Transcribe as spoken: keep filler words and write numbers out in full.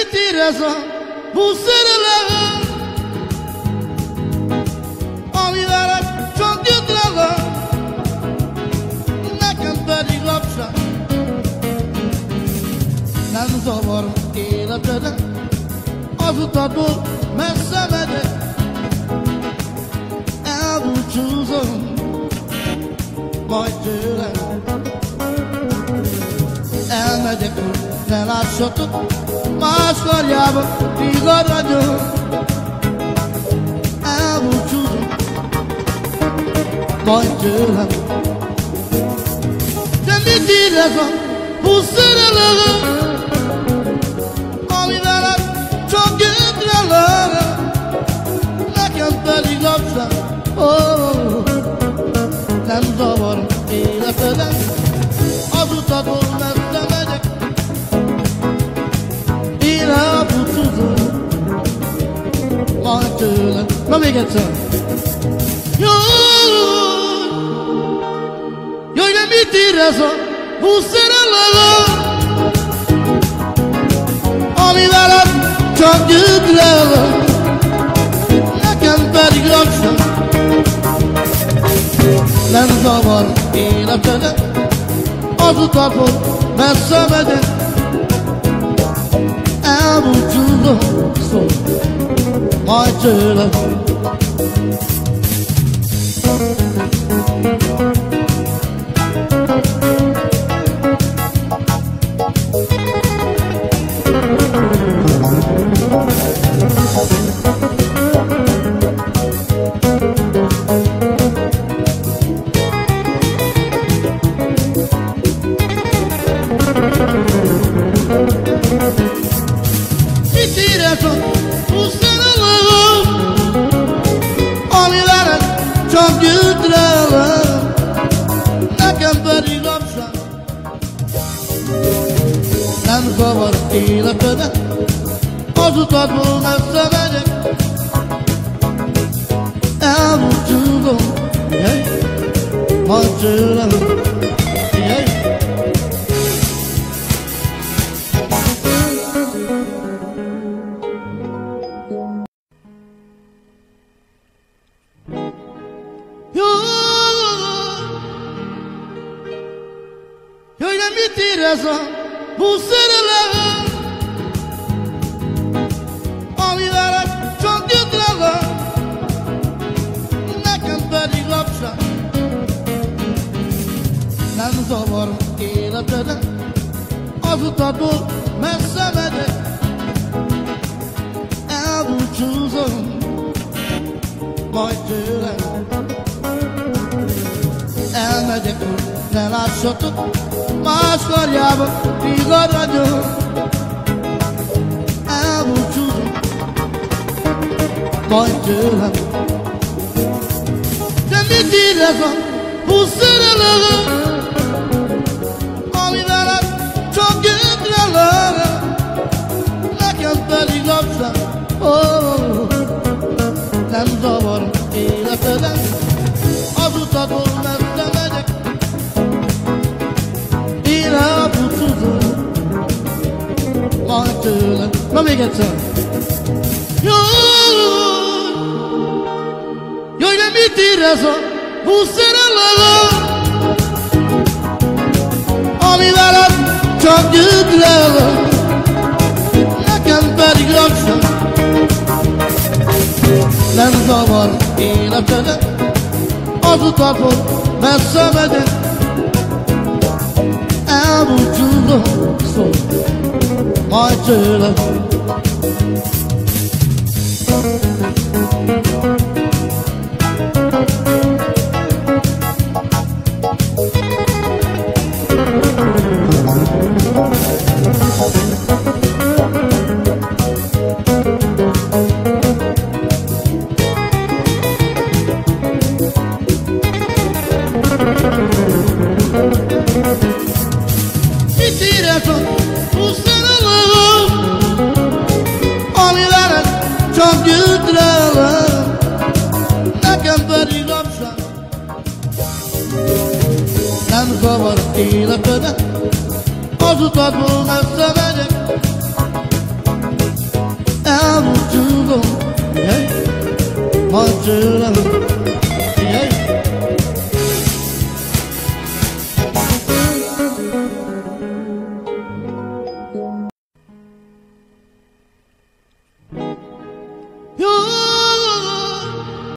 mit érez a buszszerelem, ami veled csak gyötrelem, nekem pedig lapság. Nem zavar életedet, az utatból messze megyek, elbúcsúzom majd tőlem. Elmegyek, hogy ne lássatok, más karjába igaz vagyok. Elbúcsúzom majd tőlem. De mit érez a buszszerelem, ami veled csak gyötrelem, nekem pedig lapság. Oh, nem zavar életedet, az utatból messze megyek, én elbúcsúzom majd tőlem. Na még egyszer. Jaj, jaj, de mit érez a buszszerelem, ami veled csak gyötrelem, nekem pedig lapság. Nem zavar életedet, az utatból messze megyek, elbúcsúzom szó majd tőlem. Mit érez a buszszerelem, ami veled csak gyötrelem, nekem pedig lapság. Nem zavar életedet, az utatból messze megyek, elbúcsúzom majd tőlem. Jaj, de mit érez a buszszerelem, ami veled csak gyötrelem, nekem pedig lapság. Nem zavar életedet, az utatból messze megyek, elbúcsúzom majd tőlem. Elmegyek, hogy ne lássatok, más karjába igaz vagyok, elbúcsúzom majd tőlem. De mit érez a buszszerelem, ami veled csak gyötrelem, nekem pedig lapság. Oh, nem zavar életedet, az utatból messze megyek, én elbúcsúzom majd tőlem. Na még egyszer. Jaj, jaj, de mit érez a buszszerelem, ami veled csak gyötrelem, nekem pedig lapság. Nem zavar életedet, az utatból messze megyek, elbúcsúzom szó majd tőlem. Mit érez a buszszerelem, ami veled csak gyötrelem, nekem pedig lapság. Nem zavar életedet, az utatból messze megyek, ever to go. Yeah, much love. Yeah.